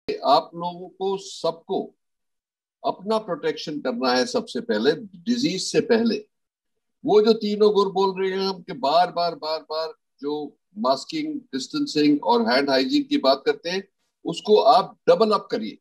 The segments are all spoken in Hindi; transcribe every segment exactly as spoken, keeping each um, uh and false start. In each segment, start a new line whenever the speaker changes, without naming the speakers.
आप लोगों को सबको अपना प्रोटेक्शन करना है सबसे पहले, डिजीज से पहले। वो जो तीनों गुर बोल रहे हैं हम कि बार बार बार बार जो मास्किंग, डिस्टेंसिंग और हैंड हाइजीन की बात करते हैं, उसको आप डबल अप करिए।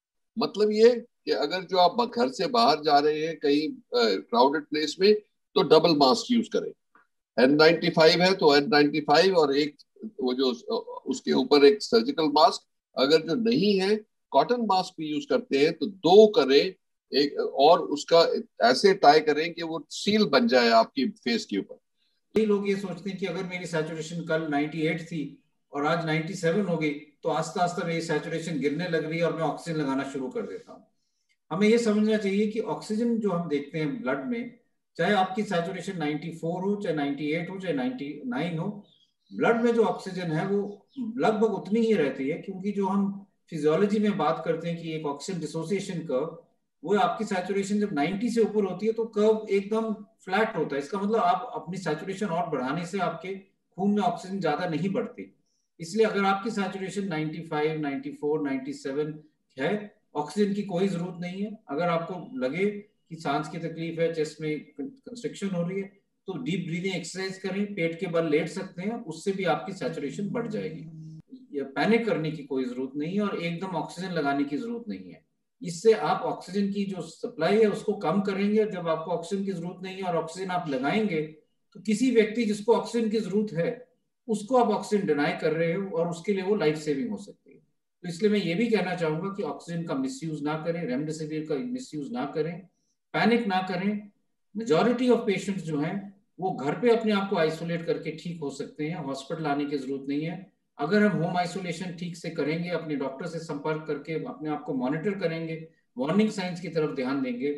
मतलब ये कि अगर जो आप घर से बाहर जा रहे हैं कहीं क्राउडेड प्लेस में, तो डबल मास्क यूज करें। एन नाइन्टी फाइव है तो एन नाइन्टी फाइव और एक वो जो उसके ऊपर एक सर्जिकल मास्क। अगर जो नहीं है, कॉटन मास्क भी यूज करते हैं तो दो करें। एक और उसका ऐसे टाई करें कि वो सील बन जाए आपकी फेस के ऊपर।
कई लोग ये सोचते हैं कि अगर मेरी सैचुरेशन कल अट्ठानवे थी और आज सत्तानवे हो गई तो आस्ता आस्ता मेरी सैचुरेशन गिरने लग रही है और मैं ऑक्सीजन लगाना शुरू कर देता हूँ। हमें ये समझना चाहिए कि ऑक्सीजन जो हम देखते हैं ब्लड में, चाहे आपकी सैचुरेशन चौरानवे हो, चाहे अट्ठानवे हो, चाहे निन्यानवे हो, ब्लड में जो ऑक्सीजन है वो लगभग उतनी ही रहती है। क्योंकि जो हम फिजियोलॉजी में बात करते हैं कि एक ऑक्सीजन डिसोसिएशन कर्व, वो आपकी सैचुरेशन जब नब्बे से ऊपर होती है तो कर्व एकदम फ्लैट होता है। इसका मतलब आप अपनी सैचुरेशन और बढ़ाने से आपके खून में ऑक्सीजन ज्यादा नहीं बढ़ती। इसलिए अगर आपकी सैचुरेशन पचानवे, चौरानवे, सत्तानवे है, ऑक्सीजन की कोई जरूरत नहीं है। अगर आपको लगे कि सांस की तकलीफ है, चेस्ट में कंस्ट्रिक्शन हो रही है, तो डीप ब्रीदिंग एक्सरसाइज करें, पेट के बल लेट सकते हैं, उससे भी आपकी सैचुरेशन बढ़ जाएगी। पैनिक करने की कोई जरूरत नहीं है और एकदम ऑक्सीजन लगाने की जरूरत नहीं है। इससे आप ऑक्सीजन की जो सप्लाई है उसको कम करेंगे। जब आपको ऑक्सीजन की जरूरत नहीं है और ऑक्सीजन आप लगाएंगे, तो किसी व्यक्ति जिसको ऑक्सीजन की जरूरत है उसको आप ऑक्सीजन डिनाई कर रहे हो और उसके लिए वो लाइफ सेविंग हो सकती है। तो इसलिए मैं ये भी कहना चाहूंगा कि ऑक्सीजन का मिसयूज ना करें, रेमडेसिविर का मिसयूज ना करें, पैनिक ना करें। मेजॉरिटी ऑफ पेशेंट्स जो हैं वो घर पे अपने आप को आइसोलेट करके ठीक हो सकते हैं, हॉस्पिटल आने की जरूरत नहीं है। अगर हम होम आइसोलेशन ठीक से करेंगे, अपने डॉक्टर से संपर्क करके अपने आप को मॉनिटर करेंगे, वार्निंग साइंस की तरफ ध्यान देंगे,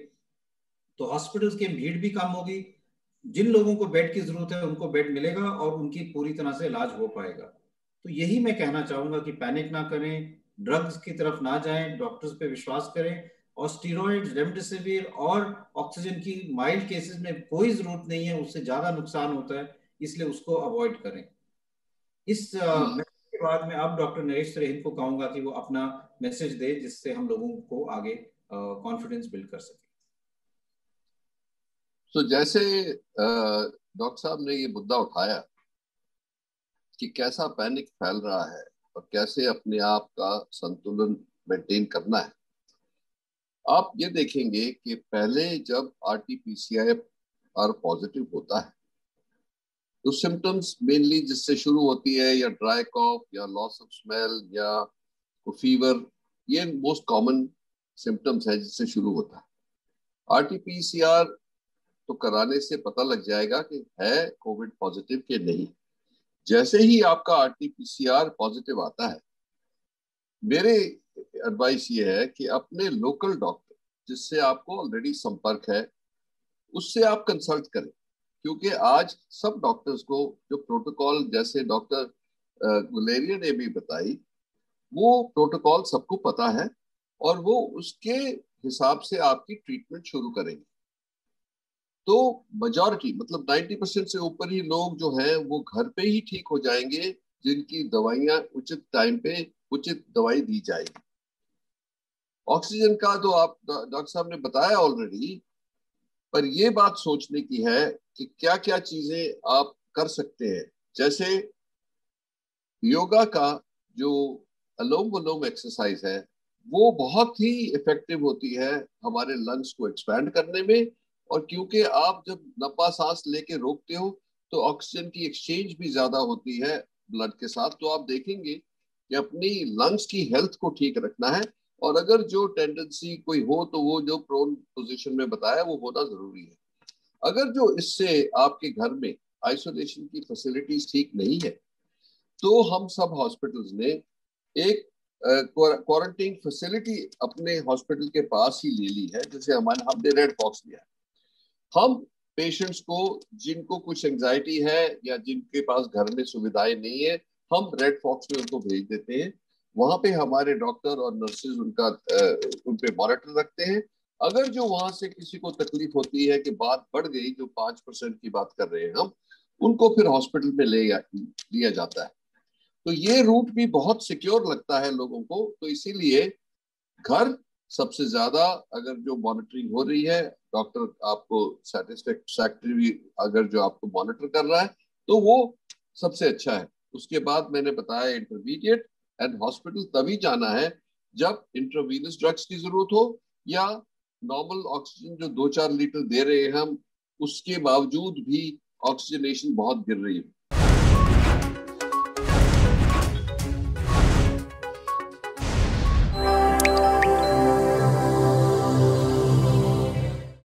तो हॉस्पिटल्स की भीड़ भी कम होगी। जिन लोगों को बेड की जरूरत है उनको बेड मिलेगा और उनकी पूरी तरह से इलाज हो पाएगा। तो यही मैं कहना चाहूंगा कि पैनिक ना करें, ड्रग्स की तरफ ना जाएं, डॉक्टर्स पे विश्वास करें। और स्टीरॉइड्स, रेमडेसिविर और ऑक्सीजन की माइल्ड केसेस में कोई जरूरत नहीं है, उससे ज्यादा नुकसान होता है, इसलिए उसको अवॉइड करें। इस मैसेज के बाद में अब डॉक्टर नरेश त्रेहिन को कहूंगा कि वो अपना मैसेज दे, जिससे हम लोगों को आगे कॉन्फिडेंस बिल्ड कर सके।
तो जैसे डॉक्टर साहब ने ये मुद्दा उठाया कि कैसा पैनिक फैल रहा है और कैसे अपने आप का संतुलन मेंटेन करना है, आप ये देखेंगे कि पहले जब आरटीपीसीआर पॉजिटिव होता है तो सिम्टम्स मेनली जिससे शुरू होती है या ड्राई कॉफ या लॉस ऑफ स्मेल या फीवर, ये मोस्ट कॉमन सिम्टम्स है जिससे शुरू होता है। आरटीपीसीआर तो कराने से पता लग जाएगा कि है कोविड पॉजिटिव के नहीं। जैसे ही आपका आरटीपीसीआर पॉजिटिव आता है, मेरे एडवाइस ये है कि अपने लोकल डॉक्टर जिससे आपको ऑलरेडी संपर्क है उससे आप कंसल्ट करें। क्योंकि आज सब डॉक्टर्स को जो प्रोटोकॉल, जैसे डॉक्टर गुलेरिया ने भी बताई, वो प्रोटोकॉल सबको पता है और वो उसके हिसाब से आपकी ट्रीटमेंट शुरू करेंगे। तो मेजॉरिटी मतलब नब्बे परसेंट से ऊपर ही लोग जो हैं वो घर पे ही ठीक हो जाएंगे, जिनकी दवाइयां उचित टाइम पे उचित दवाई दी जाएगी। ऑक्सीजन का तो आप डॉक्टर साहब ने बताया ऑलरेडी, पर ये बात सोचने की है कि क्या क्या चीजें आप कर सकते हैं। जैसे योगा का जो अलोम विलोम एक्सरसाइज है वो बहुत ही इफेक्टिव होती है हमारे लंग्स को एक्सपैंड करने में। और क्योंकि आप जब लंबा सांस लेके रोकते हो तो ऑक्सीजन की एक्सचेंज भी ज्यादा होती है ब्लड के साथ, तो आप देखेंगे कि अपनी लंग्स की हेल्थ को ठीक रखना है। और अगर जो टेंडेंसी कोई हो तो वो जो प्रोन पोजीशन में बताया वो होना जरूरी है। अगर जो इससे आपके घर में आइसोलेशन की फैसिलिटीज ठीक नहीं है तो हम सब हॉस्पिटल्स ने एक क्वारंटीन फैसिलिटी अपने हॉस्पिटल के पास ही ले ली है। जैसे हमारे हमने रेड बॉक्स लिया है। हम पेशेंट्स को जिनको कुछ एंजाइटी है या जिनके पास घर में सुविधाएं नहीं है, हम रेड बॉक्स में उनको भेज देते हैं। वहां पे हमारे डॉक्टर और नर्सेज उनका उन पे मॉनिटर रखते हैं। अगर जो वहां से किसी को तकलीफ होती है कि बात बढ़ गई, जो पांच परसेंट की बात कर रहे हैं हम, उनको फिर हॉस्पिटल में ले लिया जाता है। तो ये रूट भी बहुत सिक्योर लगता है लोगों को। तो इसीलिए घर सबसे ज्यादा, अगर जो मॉनिटरिंग हो रही है, डॉक्टर आपको सेटिस्फैक्टरी अगर जो आपको मॉनिटर कर रहा है, तो वो सबसे अच्छा है। उसके बाद मैंने बताया इंटरमीडिएट एंड हॉस्पिटल तभी जाना है जब इंट्रावीनस ड्रग्स की जरूरत हो, या नॉर्मल ऑक्सीजन जो दो चार लीटर दे रहे हैं हम, उसके बावजूद भी ऑक्सीजनेशन बहुत गिर रही है।